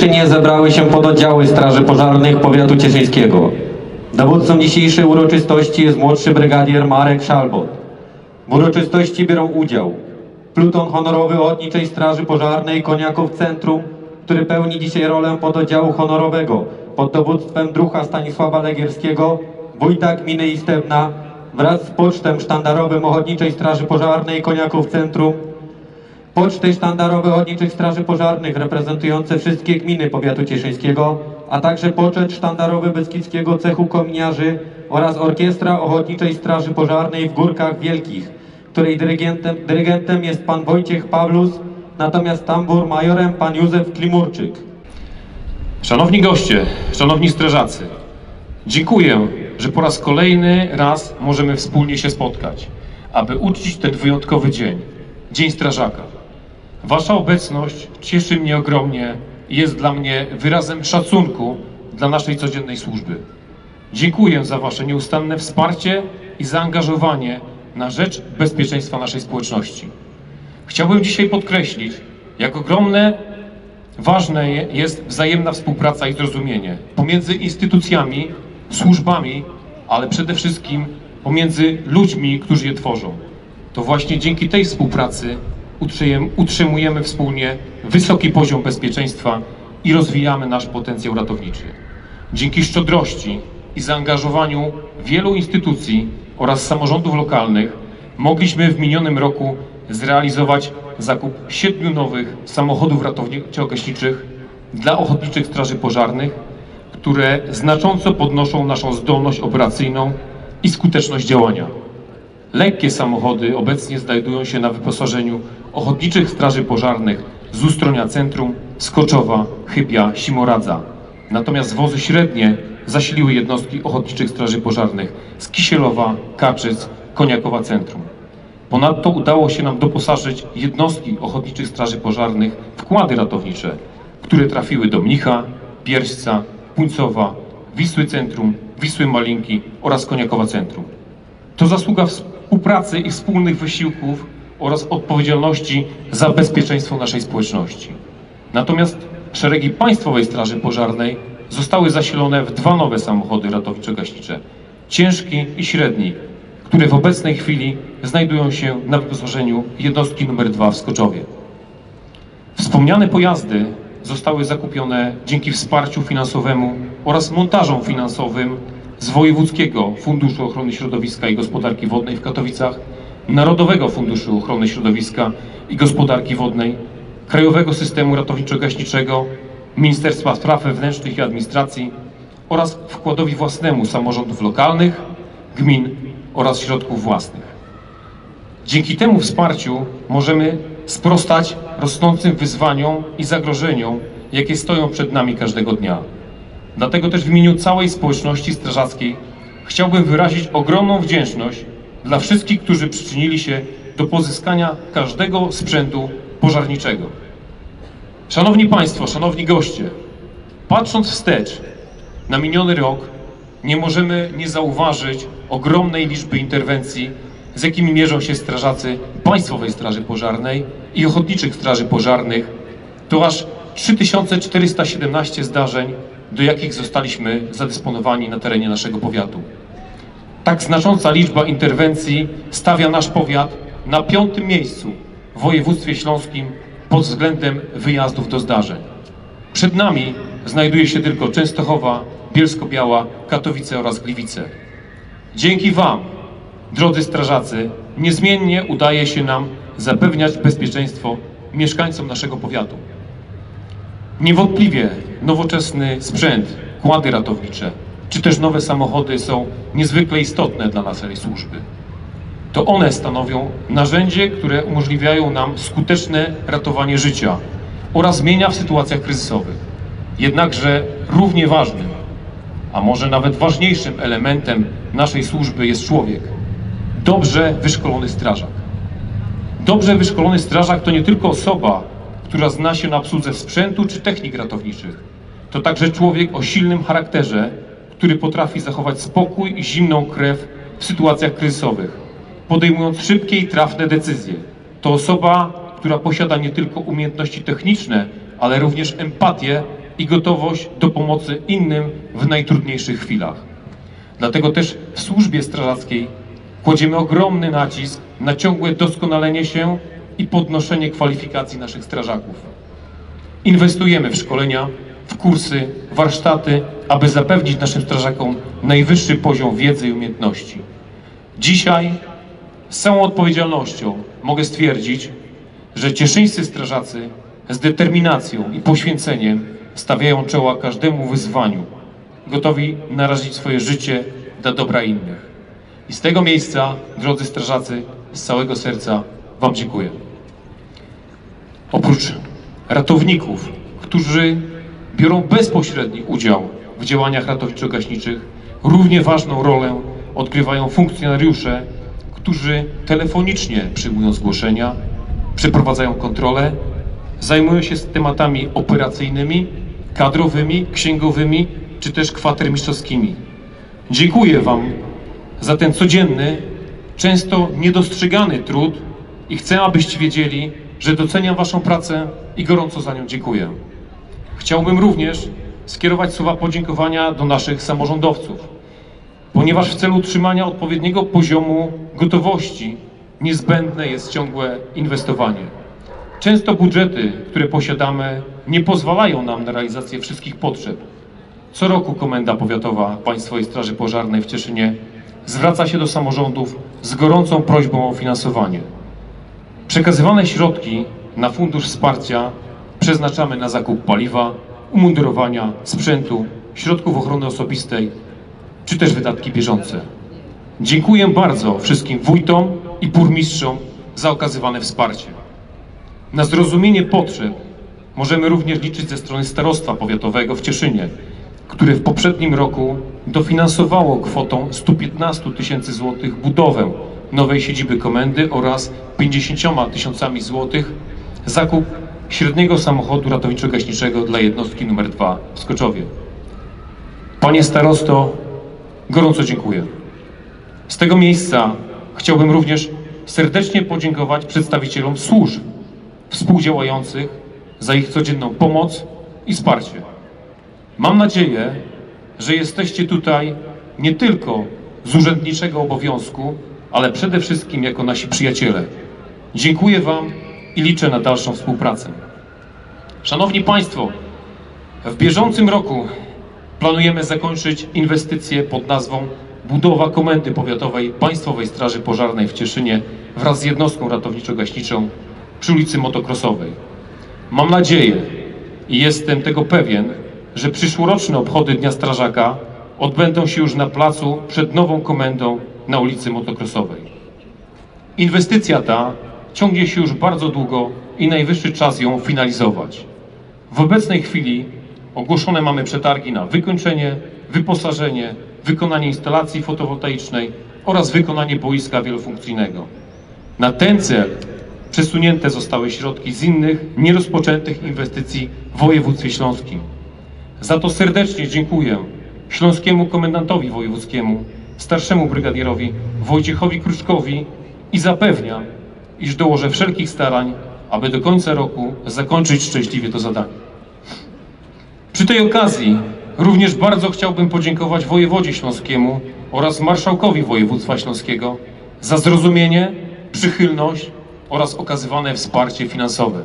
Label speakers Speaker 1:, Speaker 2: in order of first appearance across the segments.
Speaker 1: Cieszynie zebrały się pododdziały Straży Pożarnych Powiatu Cieszyńskiego. Dowódcą dzisiejszej uroczystości jest młodszy brygadier Marek Szalbot. W uroczystości biorą udział pluton honorowy Ochotniczej Straży Pożarnej Koniaków Centrum, który pełni dzisiaj rolę pododdziału honorowego pod dowództwem druha Stanisława Legierskiego, wójta gminy Istebna, wraz z pocztem sztandarowym Ochotniczej Straży Pożarnej Koniaków Centrum, poczty sztandarowe Ochotniczych Straży Pożarnych reprezentujące wszystkie gminy powiatu cieszyńskiego, a także poczet sztandarowy Beskidzkiego Cechu Kominiarzy oraz Orkiestra Ochotniczej Straży Pożarnej w Górkach Wielkich, której dyrygentem jest pan Wojciech Pawlus, natomiast tambur majorem pan Józef Klimurczyk.
Speaker 2: Szanowni goście, szanowni strażacy, dziękuję, że po raz kolejny możemy wspólnie się spotkać, aby uczcić ten wyjątkowy dzień, Dzień Strażaka. Wasza obecność cieszy mnie ogromnie i jest dla mnie wyrazem szacunku dla naszej codziennej służby. Dziękuję za wasze nieustanne wsparcie i zaangażowanie na rzecz bezpieczeństwa naszej społeczności. Chciałbym dzisiaj podkreślić, jak ważna jest wzajemna współpraca i zrozumienie pomiędzy instytucjami, służbami, ale przede wszystkim pomiędzy ludźmi, którzy je tworzą. To właśnie dzięki tej współpracy utrzymujemy wspólnie wysoki poziom bezpieczeństwa i rozwijamy nasz potencjał ratowniczy. Dzięki szczodrości i zaangażowaniu wielu instytucji oraz samorządów lokalnych mogliśmy w minionym roku zrealizować zakup 7 nowych samochodów ratowniczo-gaśniczych dla Ochotniczych Straży Pożarnych, które znacząco podnoszą naszą zdolność operacyjną i skuteczność działania. Lekkie samochody obecnie znajdują się na wyposażeniu Ochotniczych Straży Pożarnych z Ustronia Centrum, Skoczowa, Chybia, Simoradza. Natomiast wozy średnie zasiliły jednostki Ochotniczych Straży Pożarnych z Kisielowa, Kaczyc, Koniakowa Centrum. Ponadto udało się nam doposażyć jednostki Ochotniczych Straży Pożarnych w kłady ratownicze, które trafiły do Mnicha, Pierśca, Puńcowa, Wisły Centrum, Wisły Malinki oraz Koniakowa Centrum. To zasługa współpracy i wspólnych wysiłków oraz odpowiedzialności za bezpieczeństwo naszej społeczności. Natomiast szeregi Państwowej Straży Pożarnej zostały zasilone w 2 nowe samochody ratowniczo-gaśnicze, ciężki i średni, które w obecnej chwili znajdują się na wyposażeniu jednostki nr 2 w Skoczowie. Wspomniane pojazdy zostały zakupione dzięki wsparciu finansowemu oraz montażom finansowym z Wojewódzkiego Funduszu Ochrony Środowiska i Gospodarki Wodnej w Katowicach, Narodowego Funduszu Ochrony Środowiska i Gospodarki Wodnej, Krajowego Systemu Ratowniczo-Gaśniczego, Ministerstwa Spraw Wewnętrznych i Administracji oraz wkładowi własnemu samorządów lokalnych, gmin oraz środków własnych. Dzięki temu wsparciu możemy sprostać rosnącym wyzwaniom i zagrożeniom, jakie stoją przed nami każdego dnia. Dlatego też w imieniu całej społeczności strażackiej chciałbym wyrazić ogromną wdzięczność dla wszystkich, którzy przyczynili się do pozyskania każdego sprzętu pożarniczego. Szanowni Państwo, szanowni goście, patrząc wstecz na miniony rok, nie możemy nie zauważyć ogromnej liczby interwencji, z jakimi mierzą się strażacy Państwowej Straży Pożarnej i Ochotniczych Straży Pożarnych. To aż 3417 zdarzeń, do jakich zostaliśmy zadysponowani na terenie naszego powiatu. Tak znacząca liczba interwencji stawia nasz powiat na 5. miejscu w województwie śląskim pod względem wyjazdów do zdarzeń. Przed nami znajduje się tylko Częstochowa, Bielsko-Biała, Katowice oraz Gliwice. Dzięki Wam, drodzy strażacy, niezmiennie udaje się nam zapewniać bezpieczeństwo mieszkańcom naszego powiatu. Niewątpliwie nowoczesny sprzęt, kłady ratownicze, czy też nowe samochody są niezwykle istotne dla naszej służby. To one stanowią narzędzie, które umożliwiają nam skuteczne ratowanie życia oraz zmienia w sytuacjach kryzysowych. Jednakże równie ważnym, a może nawet ważniejszym elementem naszej służby jest człowiek. Dobrze wyszkolony strażak. Dobrze wyszkolony strażak to nie tylko osoba, która zna się na obsłudze sprzętu czy technik ratowniczych. To także człowiek o silnym charakterze, który potrafi zachować spokój i zimną krew w sytuacjach kryzysowych, podejmując szybkie i trafne decyzje. To osoba, która posiada nie tylko umiejętności techniczne, ale również empatię i gotowość do pomocy innym w najtrudniejszych chwilach. Dlatego też w służbie strażackiej kładziemy ogromny nacisk na ciągłe doskonalenie się i podnoszenie kwalifikacji naszych strażaków. Inwestujemy w szkolenia, w kursy, warsztaty, aby zapewnić naszym strażakom najwyższy poziom wiedzy i umiejętności. Dzisiaj z całą odpowiedzialnością mogę stwierdzić, że cieszyńscy strażacy z determinacją i poświęceniem stawiają czoła każdemu wyzwaniu, gotowi narazić swoje życie dla dobra innych. I z tego miejsca, drodzy strażacy, z całego serca Wam dziękuję. Oprócz ratowników, którzy biorą bezpośredni udział w działaniach ratowniczo-gaśniczych, równie ważną rolę odgrywają funkcjonariusze, którzy telefonicznie przyjmują zgłoszenia, przeprowadzają kontrole, zajmują się tematami operacyjnymi, kadrowymi, księgowymi czy też kwatermistrzowskimi. Dziękuję Wam za ten codzienny, często niedostrzegany trud i chcę, abyście wiedzieli, że doceniam Waszą pracę i gorąco za nią dziękuję. Chciałbym również skierować słowa podziękowania do naszych samorządowców, ponieważ w celu utrzymania odpowiedniego poziomu gotowości niezbędne jest ciągłe inwestowanie. Często budżety, które posiadamy, nie pozwalają nam na realizację wszystkich potrzeb. Co roku Komenda Powiatowa Państwowej Straży Pożarnej w Cieszynie zwraca się do samorządów z gorącą prośbą o finansowanie. Przekazywane środki na Fundusz Wsparcia przeznaczamy na zakup paliwa, umundurowania, sprzętu, środków ochrony osobistej, czy też wydatki bieżące. Dziękuję bardzo wszystkim wójtom i burmistrzom za okazywane wsparcie. Na zrozumienie potrzeb możemy również liczyć ze strony Starostwa Powiatowego w Cieszynie, które w poprzednim roku dofinansowało kwotą 115 tysięcy złotych budowę nowej siedziby komendy oraz 50 tysiącami złotych zakup średniego samochodu ratowniczo-gaśniczego dla jednostki nr 2 w Skoczowie. Panie starosto, gorąco dziękuję. Z tego miejsca chciałbym również serdecznie podziękować przedstawicielom służb współdziałających za ich codzienną pomoc i wsparcie. Mam nadzieję, że jesteście tutaj nie tylko z urzędniczego obowiązku, ale przede wszystkim jako nasi przyjaciele. Dziękuję Wam i liczę na dalszą współpracę. Szanowni Państwo, w bieżącym roku planujemy zakończyć inwestycję pod nazwą budowa Komendy Powiatowej Państwowej Straży Pożarnej w Cieszynie wraz z jednostką ratowniczo-gaśniczą przy ulicy Motocrossowej. Mam nadzieję i jestem tego pewien, że przyszłoroczne obchody Dnia Strażaka odbędą się już na placu przed nową komendą na ulicy Motocrossowej. Inwestycja ta ciągnie się już bardzo długo i najwyższy czas ją finalizować. W obecnej chwili ogłoszone mamy przetargi na wykończenie, wyposażenie, wykonanie instalacji fotowoltaicznej oraz wykonanie boiska wielofunkcyjnego. Na ten cel przesunięte zostały środki z innych, nierozpoczętych inwestycji w województwie śląskim. Za to serdecznie dziękuję śląskiemu komendantowi wojewódzkiemu, starszemu brygadierowi Wojciechowi Kruczkowi i zapewniam, iż dołożę wszelkich starań, aby do końca roku zakończyć szczęśliwie to zadanie. Przy tej okazji również bardzo chciałbym podziękować wojewodzie śląskiemu oraz marszałkowi województwa śląskiego za zrozumienie, przychylność oraz okazywane wsparcie finansowe.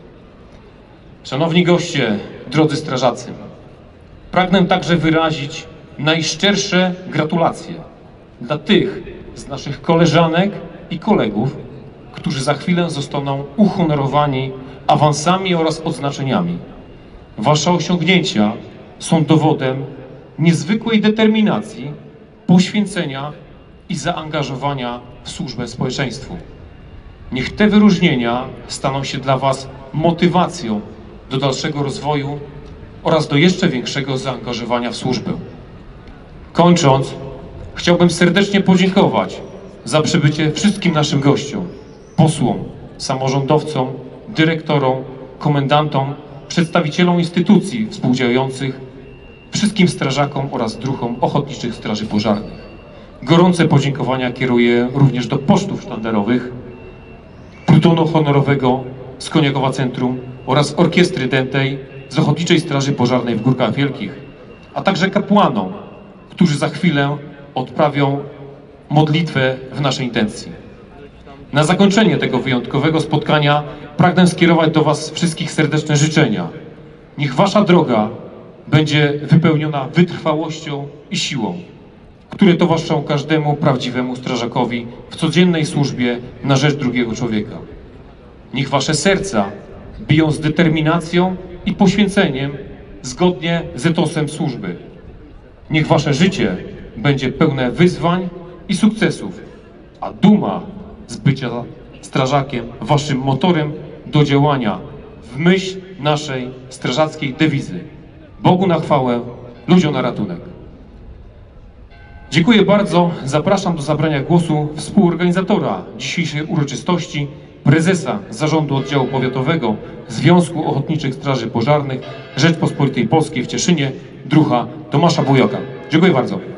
Speaker 2: Szanowni goście, drodzy strażacy, pragnę także wyrazić najszczersze gratulacje dla tych z naszych koleżanek i kolegów, którzy za chwilę zostaną uhonorowani awansami oraz odznaczeniami. Wasze osiągnięcia są dowodem niezwykłej determinacji, poświęcenia i zaangażowania w służbę społeczeństwu. Niech te wyróżnienia staną się dla Was motywacją do dalszego rozwoju oraz do jeszcze większego zaangażowania w służbę. Kończąc, chciałbym serdecznie podziękować za przybycie wszystkim naszym gościom, posłom, samorządowcom, dyrektorom, komendantom, przedstawicielom instytucji współdziałających, wszystkim strażakom oraz druhom Ochotniczych Straży Pożarnych. Gorące podziękowania kieruję również do pocztów sztandarowych, plutonu honorowego z Koniakowa Centrum oraz Orkiestry Dętej z Ochotniczej Straży Pożarnej w Górkach Wielkich, a także kapłanom, którzy za chwilę odprawią modlitwę w naszej intencji. Na zakończenie tego wyjątkowego spotkania pragnę skierować do Was wszystkich serdeczne życzenia. Niech Wasza droga będzie wypełniona wytrwałością i siłą, które towarzyszą każdemu prawdziwemu strażakowi w codziennej służbie na rzecz drugiego człowieka. Niech Wasze serca biją z determinacją i poświęceniem zgodnie z etosem służby. Niech Wasze życie będzie pełne wyzwań i sukcesów, a duma z bycia strażakiem Waszym motorem do działania w myśl naszej strażackiej dewizy. Bogu na chwałę, ludziom na ratunek. Dziękuję bardzo. Zapraszam do zabrania głosu współorganizatora dzisiejszej uroczystości, prezesa Zarządu Oddziału Powiatowego Związku Ochotniczych Straży Pożarnych Rzeczpospolitej Polskiej w Cieszynie, druha Tomasza Bujoka. Dziękuję bardzo.